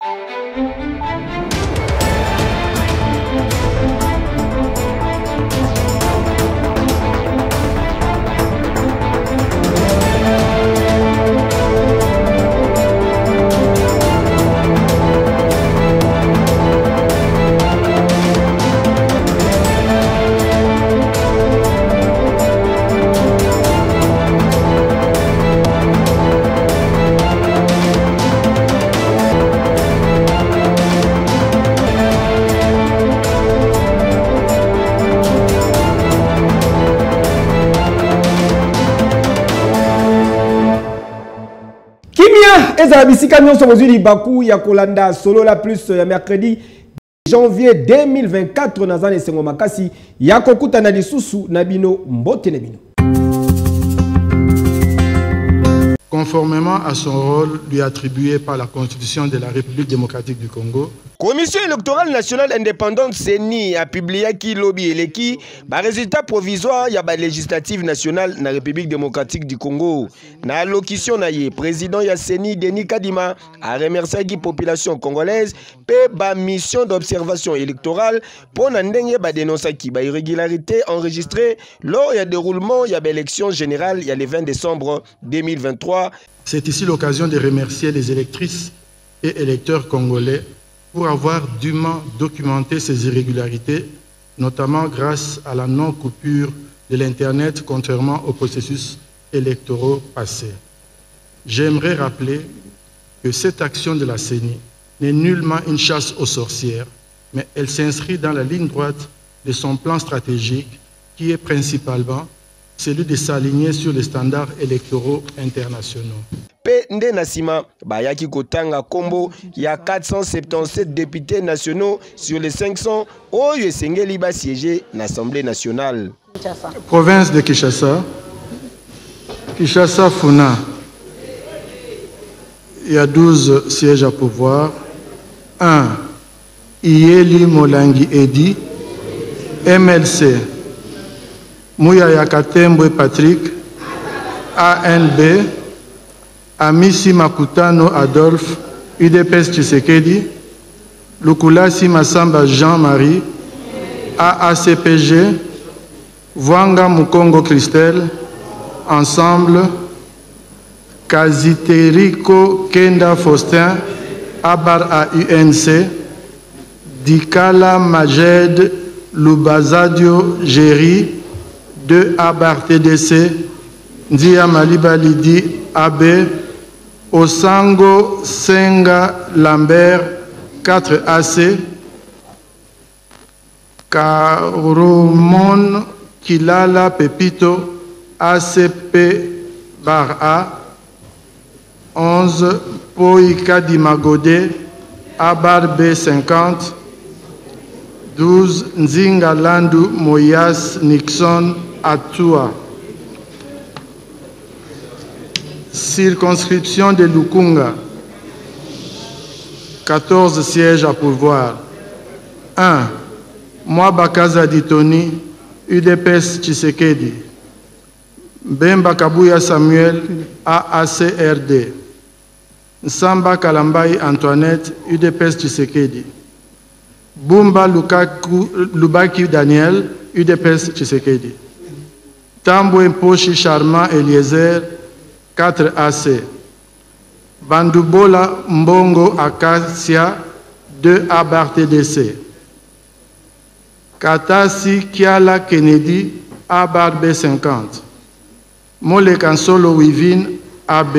Eza bisika nyonso bozuli baku ya kolanda solo la plus ya mercredi janvier 2024 nazane sengo makasi ya kokuta na lisusu na bino mbote na bino. Conformément à son rôle lui attribué par la Constitution de la République démocratique du Congo, Commission électorale nationale indépendante CENI a publié qui lobby eleki ba résultat provisoire ya ba législative nationale na République démocratique du Congo. Na allocution na ye président ya CENI Denis Kadima a remercié la population congolaise pe ba mission d'observation électorale pour na ndenge ba dénoncer ki ba irrégularité enregistrée lors ya déroulement ya ba élection générale ya le 20 décembre 2023. C'est ici l'occasion de remercier les électrices et électeurs congolais pour avoir dûment documenté ces irrégularités, notamment grâce à la non-coupure de l'Internet, contrairement aux processus électoraux passés. J'aimerais rappeler que cette action de la CENI n'est nullement une chasse aux sorcières, mais elle s'inscrit dans la ligne droite de son plan stratégique, qui est principalement celui de s'aligner sur les standards électoraux internationaux. Pe nde nasima bayaki kotanga kombo ya 477 députés nationaux sur les 500 oyo esengeli ba siéger na l'Assemblée nationale. Province de Kinshasa, Kinshasa Funa, il y a 12 sièges à pouvoir. 1. Iyeli Molangi Edi, MLC, Mouyaya Katembwe Patrick, ANB, Amisi Makutano Adolphe, UDPS Tshisekedi, Lukulasi Massamba Jean-Marie, AACPG, Vwanga Mukongo Christelle, Ensemble, Kaziteriko Kenda Faustin, Abar AUNC, Dikala Majed Lubazadio Géry, 2 Abar TDC, Ndia Maliba Lidi AB, Osango Senga Lambert 4 AC, Karomon Kilala Pepito ACP bar A, 11 Poika Dimagode Abar B50, 12 Nzinga Landu Moyas Nixon Atua. Circonscription de Lukunga, 14 sièges à pourvoir. 1. Mwabakaza Ditoni, UDPS Tshisekedi. Bemba Kabuya Samuel, AACRD. Nsamba Kalambai Antoinette, UDPS Tshisekedi. Bumba Lubaki Daniel, UDPS Tshisekedi. Tambwe Mposhi Charmant Eliezer, 4 AC. Bandubola Mbongo Acacia, 2 Abar TDC. Katasi Kiala Kennedy, Abar B50. Mole Kansolo Wivin, AB.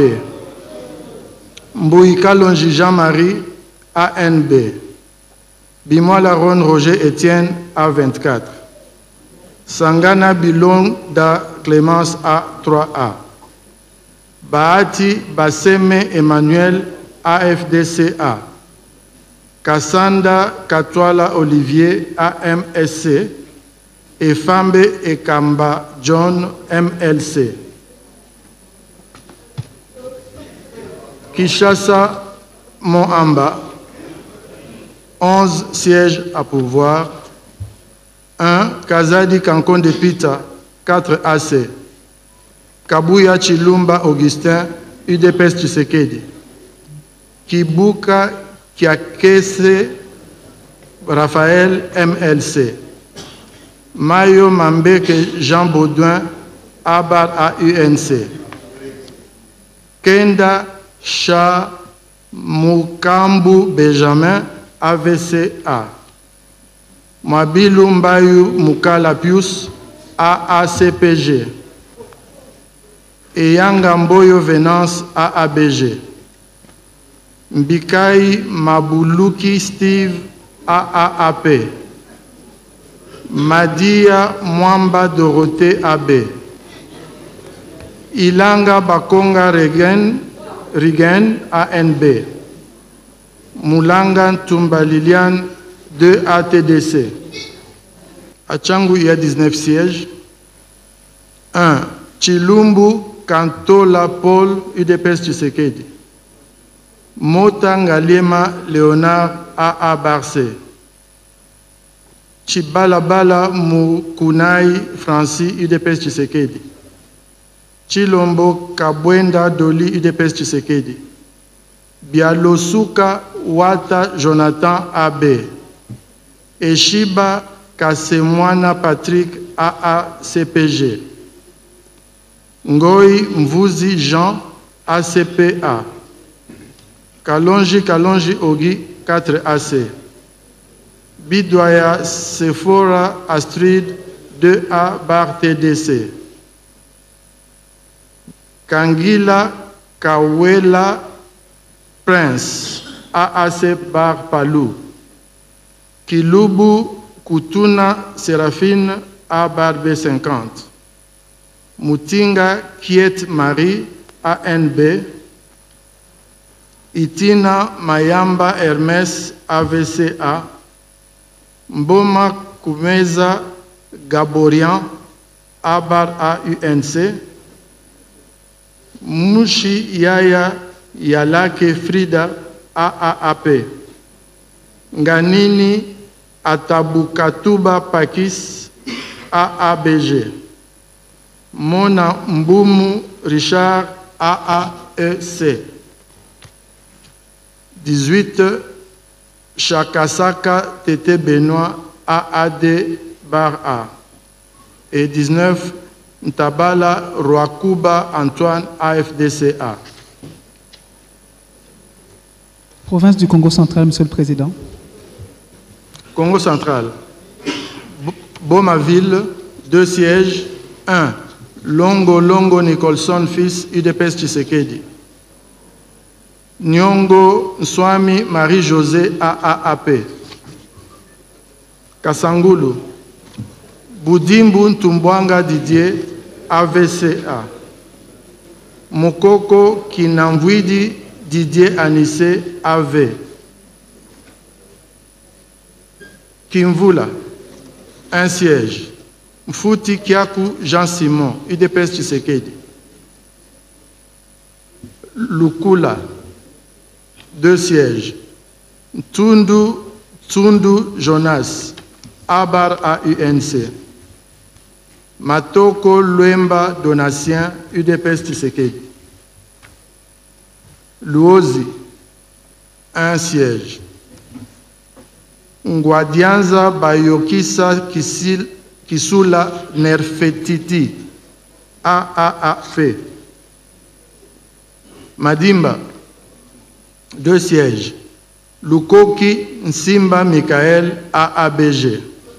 Mbouika Longi Jean-Marie, ANB. Bimola Ron Roger Etienne, A24. Sangana Bilong da Clémence, A3A. Bahati Baseme Emmanuel, AFDCA. Kassanda Katwala Olivier, AMSC. Et Fambe Ekamba John, MLC. Kinshasa Moamba, 11 sièges à pouvoir. 1. Kazadi Kankonde Pita, 4 AC. Kabuya Chilumba Augustin, UDPS Tshisekedi. Kibuka Kiakese Raphaël MLC. Mayo Mambeke Jean Baudouin Abar AUNC. Kenda Cha Mukambu Benjamin AVCA. Mabilou Mbayou Mukala Pius AACPG. Eyanga Mboyo Venance AABG. Mbikai Mabuluki Steve AAAP. Madia Mwamba Dorothée AB. Ilanga Bakonga Rigen ANB. Moulanga Tumba Liliane 2 ATDC. À Tchangou, il y a 19 sièges. 1. Chilumbu Kantola Paul UDPS Tshisekedi. Motangaliema Léonard AA Barcé. Chibalabala Mukunai Francis UDPS Tshisekedi. Chilombo Kabwenda Doli UDPS Tshisekedi. Bialosuka Wata Jonathan AB. Eshiba Kasemwana Patrick AACPG. Ngoi Mvuzi Jean ACPA. Kalonji Ogi 4AC. Bidwaya Sephora Astrid 2A bar TDC. Kangila Kawela Prince AAC bar Palou. Kilubu Kutuna Séraphine A bar B50. Mutinga Kiet Marie ANB. Itina Mayamba Hermes AVCA. Mboma Kumeza Gaborian Abar AUNC. Mushi Yaya Yalake Frida AAAP. Nganini Atabukatuba Pakis AABG. Mona Mbumu Richard AAEC. 18. Chakasaka Tété Benoît AAD bar A. Et 19. Ntabala Rwakuba Antoine AFDCA. Province du Congo central, Monsieur le Président. Congo central. Bomaville, 2 sièges. 1. Longo Nicholson fils UDPS Tshisekedi. Nyongo Nswami Marie-José AAAP. Kasangulu. Boudimbu Ntumbwanga Didier AVCA. Mokoko Kinamvwidi Didier Anissé AV. Kimvula, 1 siège. Mfuti Kiakou Jean-Simon, UDPS Tshisekedi. Lukula, 2 sièges. Tsundu Jonas, Abar AUNC. Matoko Luemba Donatien, UDPS Tshisekedi. Luozi, 1 siège. Ngwadianza Bayokisa Kisula Nerfetiti, AAAF. Madimba, 2 sièges. Lukoki Nsimba Michael, AABG.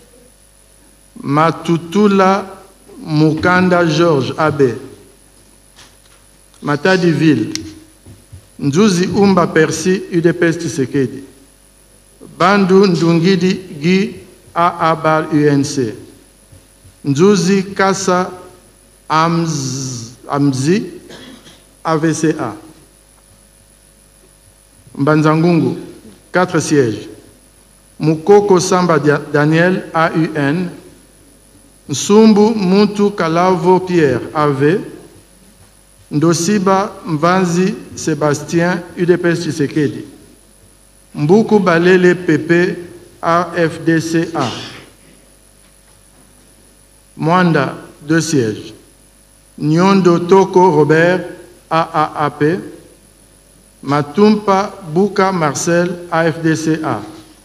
Matutula Mukanda Georges, AB. Matadiville. Nzuzi Umba Percy, UDPS Tshisekedi. Bandu Ndungidi Guy, AA bar UNC. Nzuzi Kassa Amzi, AVCA. Mbanzangungu, 4 sièges. Mukoko Samba Daniel, AUN. Nsumbu Muntu Kalavo Pierre, AV. Ndosiba Mvanzi Sébastien, UDPS Tshisekedi. Mbuku Balele PP, AFDCA. Mwanda, 2 sièges. Nyondo Toko Robert, AAAP. Matumpa Bouka Marcel, AFDCA.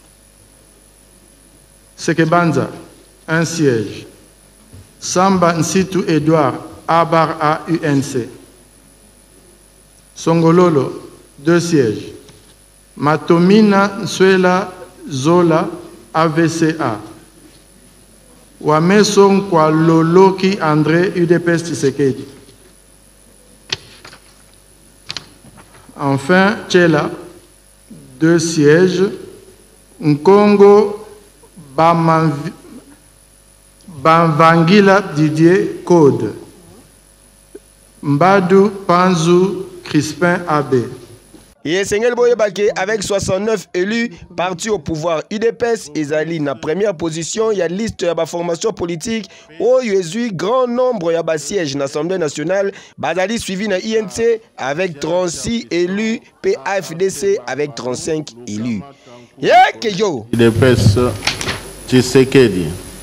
Sekebanza, 1 siège. Samba Nsitu Edouard, ABAR UNC. Songololo, 2 sièges. Matomina Nsuela Zola, AVCA. Wameson Kwa Loloki André, UDPS Tshisekedi. Enfin, Tchela, 2 sièges. Nkongo Bamvangila Didier, Code. Mbadou Panzou Crispin Abbé. Et Sengel Boyebake, avec 69 élus, parti au pouvoir UDPS, Ezali na première position, il y a liste de la formation politique, où il y a grand nombre de sièges dans l'Assemblée nationale, Bazali suivi na INC avec 36 élus, PAFDC avec 35 élus. Yeah, Keyo! UDPS Tshisekedi.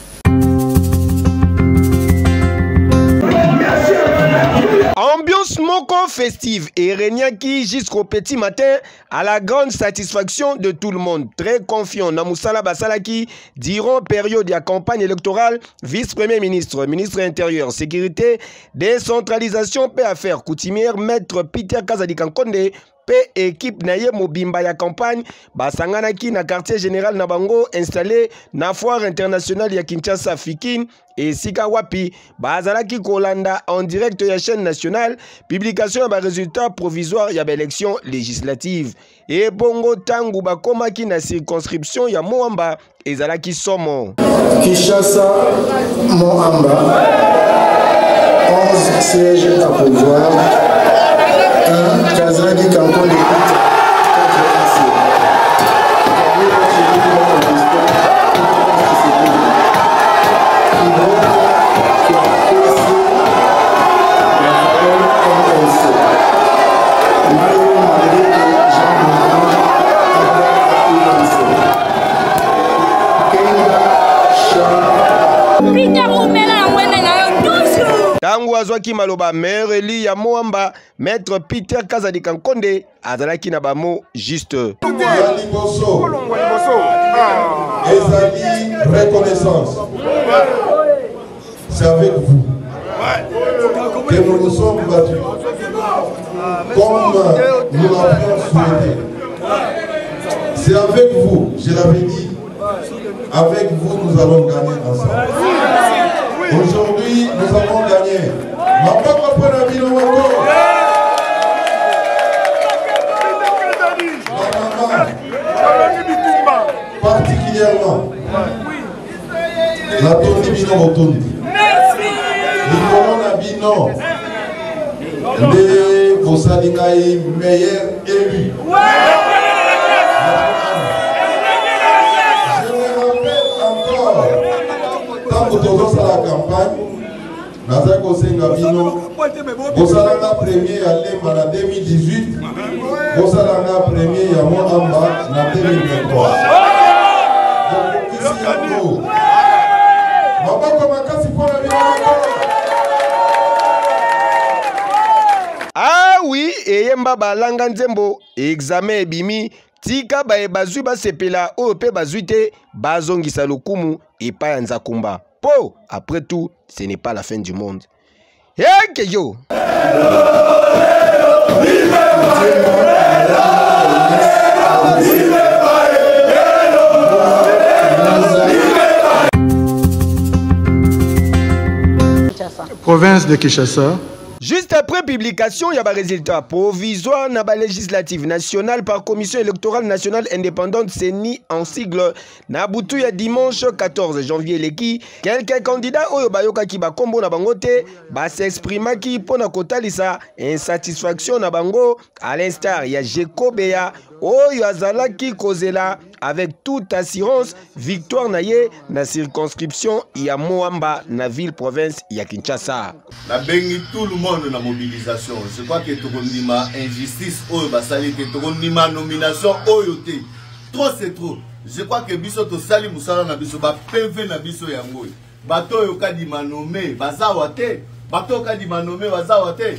Ambiance moko festive et Renyaki jusqu'au petit matin à la grande satisfaction de tout le monde. Très confiant, Namoussala Basalaki, durant période de la campagne électorale, vice-premier ministre, ministre intérieur, sécurité, décentralisation, paix affaires coutumières, maître Peter Kazadikankonde, P équipe naye mobimba ya campagne basanganaki na quartier général na bango installé na foire internationale ya Kinshasa Fikin et Sika Wapi bazalaki kolanda en direct ya chaîne nationale publication ya résultat provisoire ya élection législative et bongo tangu bakomaki na circonscription ya Moamba ezalaki somo Kinshasa Moamba 11 sièges à pouvoir. Kazadi Kankonde tangu azwaki maloba maire eli ya Moamba maître Peter Kazadikankonde azalaki na bamo juste Ezali reconnaissance. C'est avec vous que nous nous sommes battus comme nous l'avions souhaité. C'est avec vous, je l'avais dit, avec vous nous allons gagner ensemble. Aujourd'hui, nous avons gagné. Particulièrement, la Tondi Bino Botondi. Nous avons de Bosalingaï meilleur élu. Je me rappelle encore, tant que tu as la campagne, Nazako Sengabino, Bosalanga premier à l'Ema en 2018, Bosalanga premier à Moamba en 2023. Donc ici à nous, ah oui, et Yemba Balanga Nzembo, examen bimi, tika bae bazui basepela ope bazuite, bazongisa lokumu et pas Nzakumba. Po, après tout, ce n'est pas la fin du monde. Hey, Keyo! Province de Kinshasa. Juste après publication, il y a un résultat provisoire dans la législative nationale par commission électorale nationale indépendante CENI en sigle. Nabutu ya dimanche 14 janvier leki, quelques candidats oyo bayoka ki ba kombo na bango te, ba s'exprima ki pona kotalisa insatisfaction na bango à l'instar ya Jekobea oyo azalaki kozela avec toute assurance victoire naye na circonscription ya Moamba na ville province ya Kinshasa. La bengi tout le monde na mobilisation. Je crois que tokondima injustice oyo basali te tokondima nomination oyo te. Trop c'est trop. Je crois que biso to sali musala na biso ba PV na biso yango. Bato yo kadima nommé bazawa te. Bato kadima nommé bazawa te.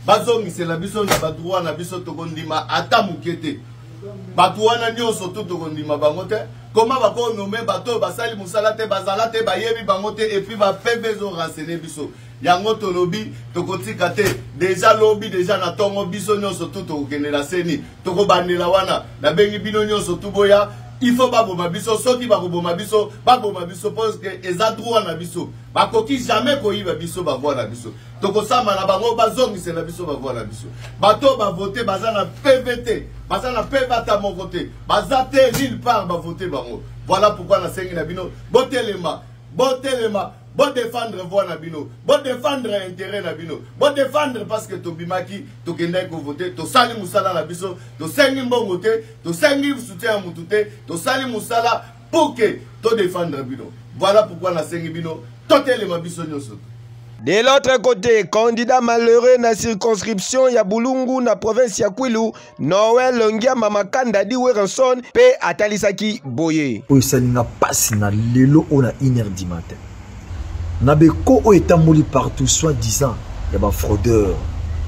bazongisela biso na badroit na biso tokondima ata mukete bato wana nyonso to tokondima bango te comment bakonome bato basali musala te bazala te bayebi bango te et puis bapembe ezorenseigner biso yango tolobi tokotika te déjà lobi déjà na tongo biso nyonso to tokokendela seni tokobandela wana nabengi bino nyonso tuboya il faut baboma biso soki bakoboma biso parce que eza droit na biso bakoki jamais koyiba biso bavoi na biso tokosama na bango bazongisela biso bavoi na biso bato bavote baza na PVT baza na PVT moko te baza te nulle part bavote bango. Voilà pourquoi na sengi na bino botelema bon défendre voix na bino, bon défendre intérêt na bino, bon défendre parce que tobimaki tokendai ko voter, to sali musala na biso, to sengi mbongo te, to sengi soutien mutu te, to sali musala pour que to défendre bino. Voilà pourquoi na sengi bino totelema biso nyoso. De l'autre côté, candidat malheureux na circonscription ya Bulungu na province ya Kwilu, Noël Longia Mamakanda di Werenson pe atalisaki boye. O salinga passe na lelo on a 1h du matin. Nabeko o etamboli partout soi-disant ya ba fraudeur.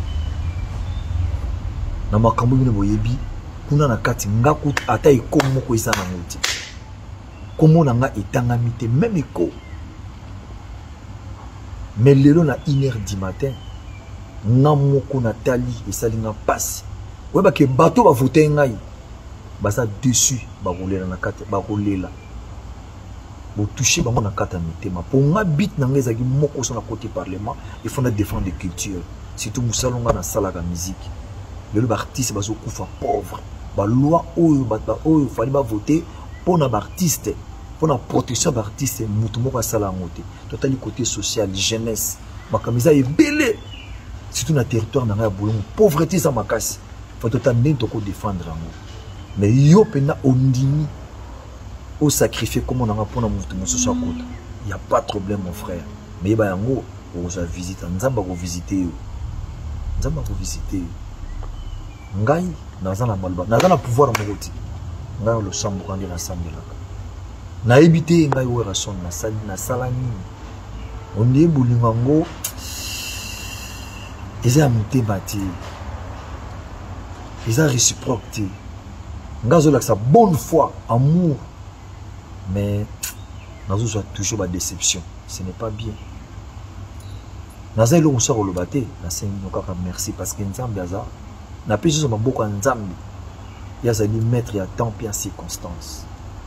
Na makambo bino boyebi kuna na kati ngaku ata ikomo ko isa na muti. Komo na nga etanga mite même iko. Mais lelo na 1h du matin, nga moko na tali et salinga passe. Ouais ba ke bato ba voter ngai. Ba sa dessus ba rouler na kati ba rouler là. Bo toucher bango na kata mitema. Pour nga bit na nga ezaki moko so na côté parlement, il faut na défendre des cultures. Surtout musalonga na sala ka musique. Lelo ba artiste ba zo kufa pauvre. Ba loi oyo fali ba voter pour na ba artiste. Pour la protection d'artistes, nous sala ngote. Total côté social, jeunesse, makamisa est belé. Surtout dans le territoire dans la boulon, pauvreté ça makasi. Faut total n'entoko défendre ngo. Mais yo pena ondimi au sacrifier comme on a pour na mutu social côté. Il y a pas de problème mon frère. Mais ba yango on va visiter, nzamba ko visiter. Nzamba ko visiter. Ngai nazana malba, nazana pouvoir mokoti. Ngai le sambo quand il a sambela. Na ebité ngai Werenson na salani on est bolingango eza mute bati eza réciproque ngazo la sa bonne foi amour mais nazo soit toujours ba déception ce n'est pas bien naza lo sort le baté na sengi nokaka merci parce que nzambe aza na pesi so maboko nzambe ya zali mettre ya temps et en circonstances.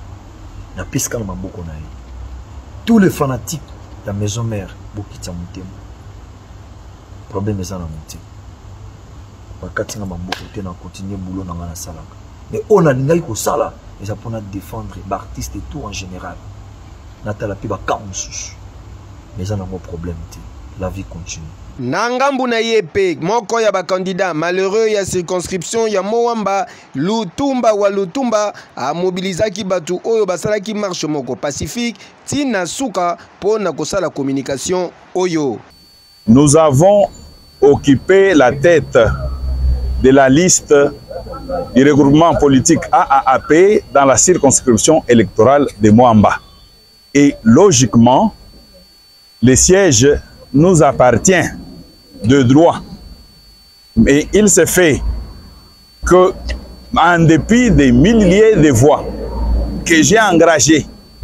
Tous les fanatiques de la maison mère, Bokita Moutem. Problème est en monté. Bakatinga Mambokote na continuer boulot dans la salle. Mais on a l'ingay ko sala et ça pour défendre l'artiste et tout en général. Natala pi ba kamusus. Mais on a un problème. La vie continue. Nangambu na yepe moko ya ba candidat malheureux ya circonscription ya Moamba Lutumba wa Lutumba a mobilisaki batu oyo basalaki marche moko pacifique tina suka pona kosala communication oyo. Nous avons occupé la tête de la liste du regroupement politique AAP dans la circonscription électorale de Moamba. Et logiquement, le siège nous appartient de droit. Mais il se fait que, en dépit des milliers de voix que j'ai engagées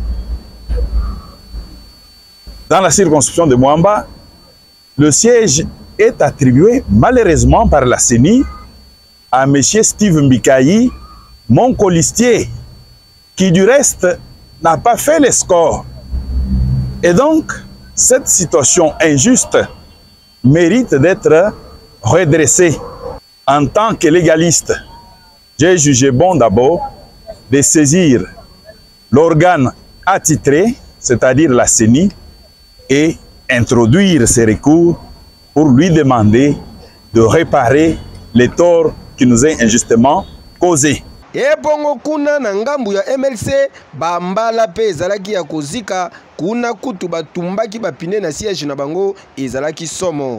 dans la circonscription de Moamba, le siège est attribué malheureusement par la CENI à M. Steve Mbikayi, mon colistier, qui du reste n'a pas fait les scores. Et donc, cette situation injuste mérite d'être redressée. En tant que légaliste, j'ai jugé bon d'abord de saisir l'organe attitré, c'est-à-dire la CENI, et introduire ces recours pour lui demander de réparer les torts qui nous est injustement causés. Ebongo kuna na ngambu ya MLC bambala pe ezalaki ya kozika kuna kutu batumbaki bapine na siège na bango ezalaki somo.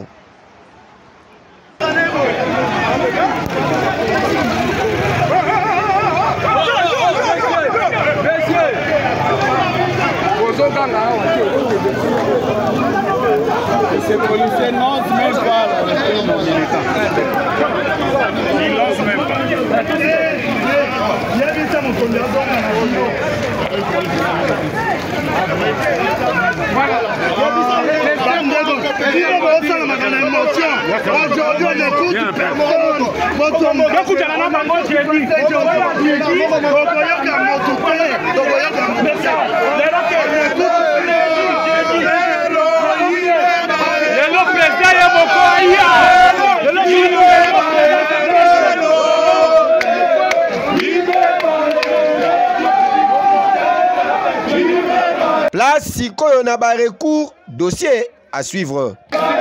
C'est policier non, mais pas Place sikoyo na ba recours, dossier à suivre.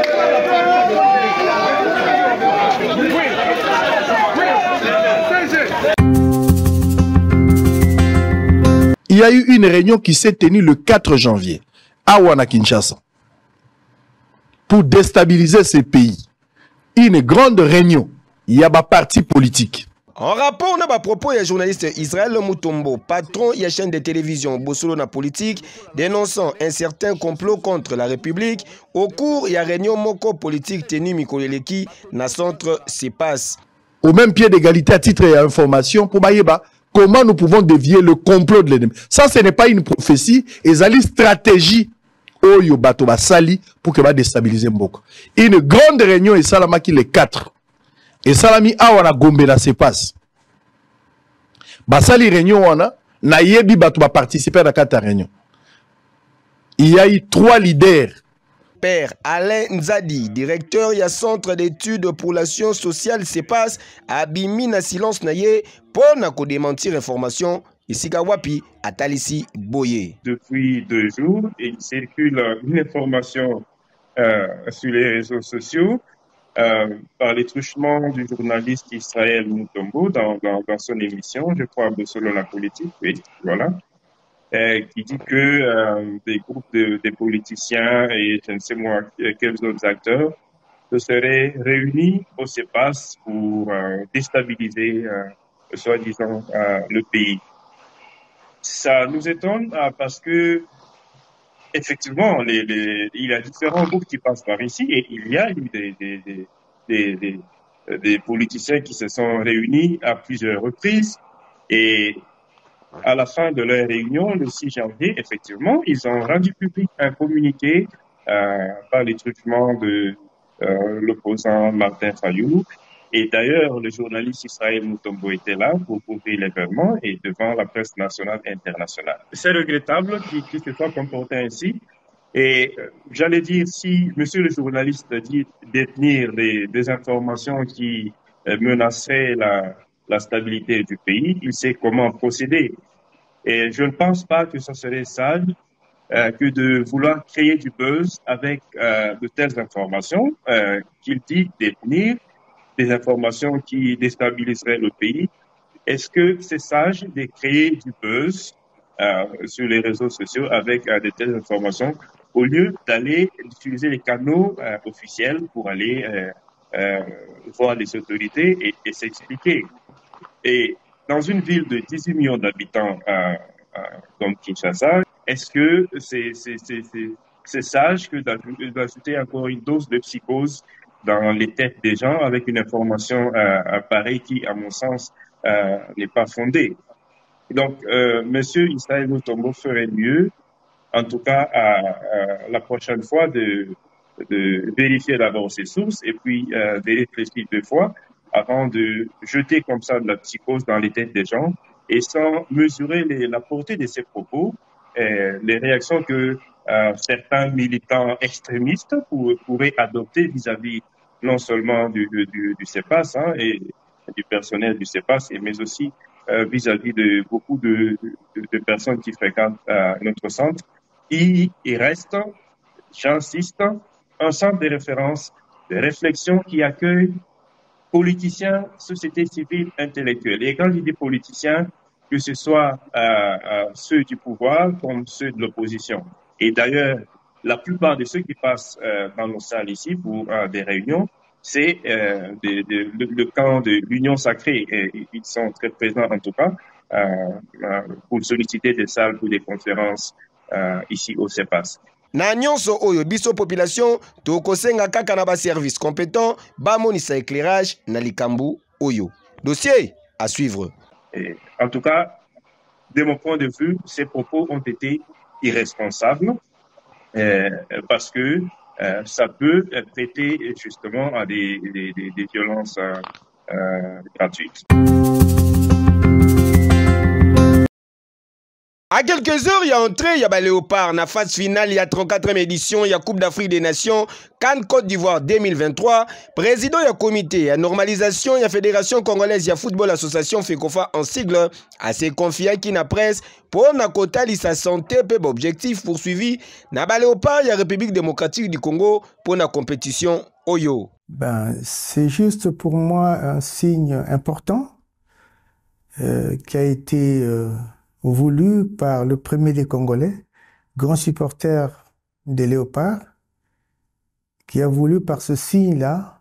Il y a eu une réunion qui s'est tenue le 4 janvier à Wana Kinshasa pour déstabiliser ces pays. Une grande réunion, il y a des partis politiques. En rapport à propos du journaliste Israël Mutombo, patron de la chaîne de télévision Bosolo na politique, dénonçant un certain complot contre la République, au cours de la réunion moko politique tenue Mikoleleki dans centre CEPAS. Au même pied d'égalité à titre et à information, pour Bayeba, comment nous pouvons dévier le complot de l'ennemi. Ça, ce n'est pas une prophétie, et c'est une stratégie Oyo Batoba Sali pour que va déstabiliser Mboko. Une grande réunion et Salamaki les 4. Et Salami Awana Gombe la se passe. Basali réunion wana na yebi bato ba participer à la réunion. Il y a eu 3 leaders. Père Alain Nzadi, directeur du centre d'études pour l'action sociale CEPAS, a bimi na silence naye pour na ko démentir information ici Kawapi à Talisi Boye. Depuis 2 jours, il circule une information sur les réseaux sociaux par les truchements du journaliste Israël Mutombo dans son émission, je crois, selon la politique, oui, voilà, qui dit que des groupes de politiciens et je ne sais moi quels autres acteurs se seraient réunis au CEPAS pour déstabiliser, soi-disant, le pays. Ça nous étonne parce que effectivement, il y a différents groupes qui passent par ici et il y a eu des politiciens qui se sont réunis à plusieurs reprises et à la fin de leur réunion, le 6 janvier, effectivement, ils ont rendu public un communiqué par les truchements de l'opposant Martin Fayou. Et d'ailleurs, le journaliste Israël Mutombo était là pour couvrir l'événement et devant la presse nationale et internationale. C'est regrettable qu'il se soit comporté ainsi. Et j'allais dire, si monsieur le journaliste dit détenir des informations qui menaçaient la stabilité du pays, il sait comment procéder. Et je ne pense pas que ce serait sage que de vouloir créer du buzz avec de telles informations qu'il dit détenir, des informations qui déstabiliseraient le pays. Est-ce que c'est sage de créer du buzz sur les réseaux sociaux avec de telles informations au lieu d'aller utiliser les canaux officiels pour aller voir les autorités et s'expliquer? Et dans une ville de 18 millions d'habitants comme Kinshasa, est-ce que c'est sage que d'ajouter encore une dose de psychose dans les têtes des gens avec une information pareille qui, à mon sens, n'est pas fondée? Donc, monsieur Israël Mutombo ferait mieux, en tout cas, la prochaine fois, de vérifier d'abord ses sources et puis de réfléchir 2 fois avant de jeter comme ça de la psychose dans les têtes des gens et sans mesurer la portée de ses propos, les réactions que certains militants extrémistes pourraient adopter vis-à-vis non seulement du CEPAS et du personnel du CEPAS, mais aussi vis-à-vis de beaucoup de personnes qui fréquentent notre centre. Il reste, j'insiste, un centre de référence, de réflexion qui accueille politiciens, société civile, intellectuelle. Et quand je dis politiciens, que ce soit ceux du pouvoir comme ceux de l'opposition. Et d'ailleurs, la plupart de ceux qui passent dans nos salles ici pour des réunions, c'est le camp de l'Union sacrée. Et ils sont très présents en tout cas pour solliciter des salles pour des conférences ici au CEPAS. na nyonso oyo biso population tokosenga kaka na ba service compétent ba monisa éclairage na likambu oyo. Dossier à suivre. Et en tout cas, de mon point de vue, ces propos ont été irresponsables parce que ça peut prêter justement à des violences gratuites. À quelques heures, il y a entré, il y a Léopard, la phase finale, il y a 34e édition, il y a Coupe d'Afrique des Nations, Cannes Côte d'Ivoire 2023, président, il y a comité, il y a normalisation, il y a Fédération Congolaise, il y a Football Association, FECOFA en sigle, à ses confiants qui n'a presse, pour na kota sa santé, peu objectif poursuivi, na Léopard, il y a République démocratique du Congo pour la compétition Oyo. C'est juste pour moi un signe important qui a été voulu par le premier des Congolais, grand supporter des Léopards, qui a voulu par ce signe-là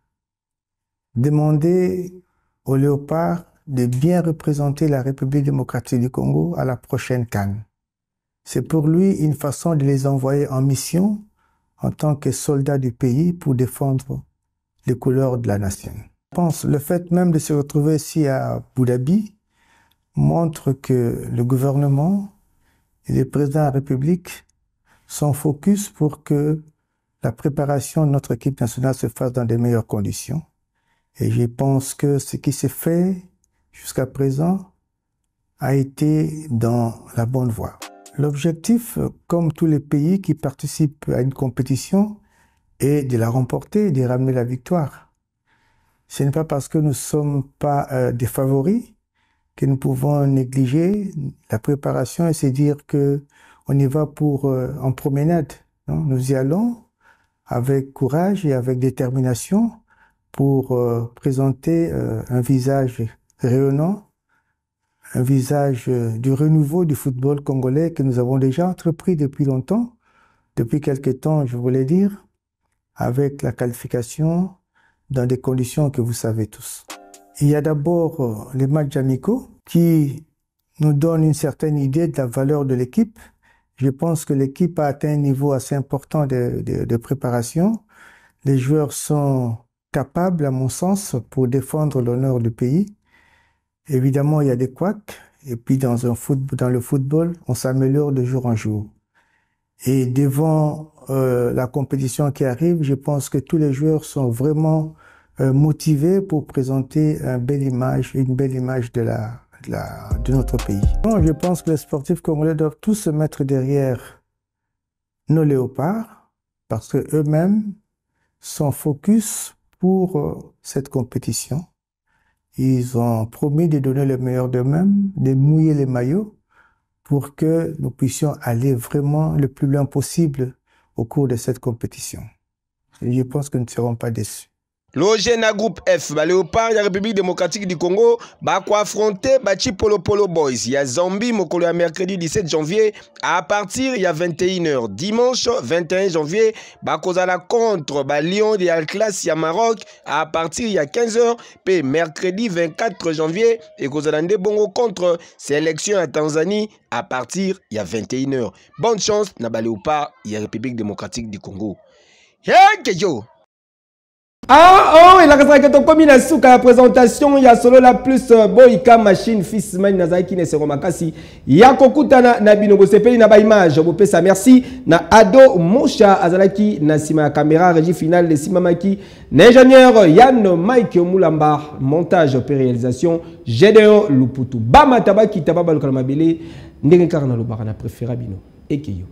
demander aux Léopards de bien représenter la République démocratique du Congo à la prochaine CAN. C'est pour lui une façon de les envoyer en mission en tant que soldats du pays pour défendre les couleurs de la nation. Je pense le fait même de se retrouver ici à Abu Dhabi montre que le gouvernement et le président de la République sont focus pour que la préparation de notre équipe nationale se fasse dans de meilleures conditions. Et je pense que ce qui s'est fait jusqu'à présent a été dans la bonne voie. L'objectif, comme tous les pays qui participent à une compétition, est de la remporter et de ramener la victoire. Ce n'est pas parce que nous ne sommes pas des favoris que nous pouvons négliger la préparation et se dire que on y va pour en promenade. Non? Nous y allons avec courage et avec détermination pour présenter un visage rayonnant, un visage du renouveau du football congolais que nous avons déjà entrepris depuis longtemps, depuis quelque temps, je voulais dire, avec la qualification dans des conditions que vous savez tous. Il y a d'abord les matchs amicaux qui nous donnent une certaine idée de la valeur de l'équipe. Je pense que l'équipe a atteint un niveau assez important de préparation. Les joueurs sont capables, à mon sens, pour défendre l'honneur du pays. Évidemment, il y a des couacs. Et puis, dans le football, on s'améliore de jour en jour. Et devant la compétition qui arrive, je pense que tous les joueurs sont vraiment motivés pour présenter une belle image de notre pays. Donc, je pense que les sportifs congolais doivent tous se mettre derrière nos Léopards parce que eux-mêmes sont focus pour cette compétition. Ils ont promis de donner le meilleur d'eux-mêmes, de mouiller les maillots pour que nous puissions aller vraiment le plus loin possible au cours de cette compétition. Et je pense que nous ne serons pas déçus. L'Ogena Groupe F, Léopard, la République démocratique du Congo, quoi affronter Bachi Polo Polo Boys. Il y a Zambie, Mokolo, à mercredi 17 janvier, à partir il y a 21h. Dimanche 21 janvier, Kozala contre Lyon de Al-Class, il y a Maroc, à partir il y a 15h. Puis mercredi 24 janvier, et Kozala Bongo contre sélection à Tanzanie, à partir il y a 21h. Bonne chance, Naba Léopard, il y a République démocratique du Congo. Yo! Ah oh, il a resté comme une souka la présentation, il y a solo la plus boyka machine fils man nazaki ne sero makasi. Ya kokutana na bino bosepeli na ba image, bopesa merci na Ado Mosha azalaki na sima caméra régie finale de Simamaki, l'ingénieur Yann Mike Mulamba, montage et réalisation Gédéon Luputu. Bama tabaki tababa lokalmabele ndenge karna lo barana préféré bino ekeyo.